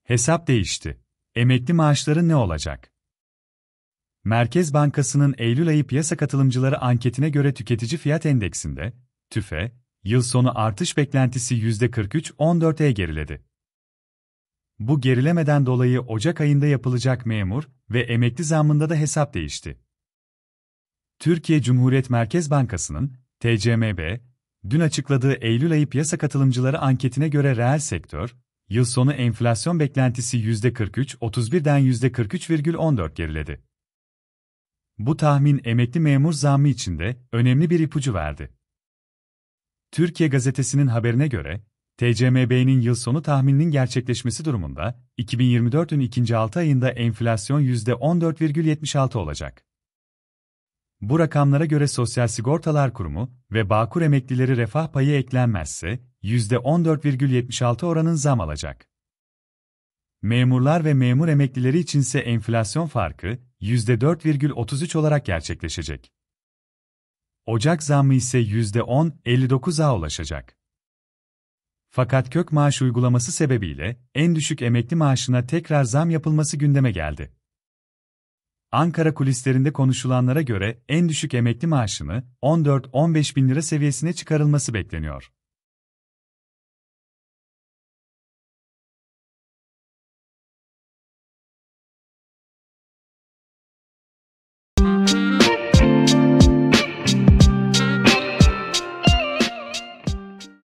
Hesap değişti. Emekli maaşları ne olacak? Merkez Bankası'nın Eylül ayı piyasa katılımcıları anketine göre tüketici fiyat endeksinde, TÜFE, yıl sonu artış beklentisi %43,14'e geriledi. Bu gerilemeden dolayı Ocak ayında yapılacak memur ve emekli zammında da hesap değişti. Türkiye Cumhuriyet Merkez Bankası'nın, TCMB, dün açıkladığı Eylül ayı piyasa katılımcıları anketine göre reel sektör, yıl sonu enflasyon beklentisi %43,31'den %43,14 geriledi. Bu tahmin emekli memur zammı için de önemli bir ipucu verdi. Türkiye Gazetesi'nin haberine göre, TCMB'nin yıl sonu tahmininin gerçekleşmesi durumunda, 2024'ün ikinci 6 ayında enflasyon %14,76 olacak. Bu rakamlara göre Sosyal Sigortalar Kurumu ve Bağkur emeklileri refah payı eklenmezse, %14,76 oranın zam alacak. Memurlar ve memur emeklileri içinse enflasyon farkı, %4,33 olarak gerçekleşecek. Ocak zammı ise %10,59'a ulaşacak. Fakat kök maaş uygulaması sebebiyle en düşük emekli maaşına tekrar zam yapılması gündeme geldi. Ankara kulislerinde konuşulanlara göre en düşük emekli maaşını 14-15 bin lira seviyesine çıkarılması bekleniyor.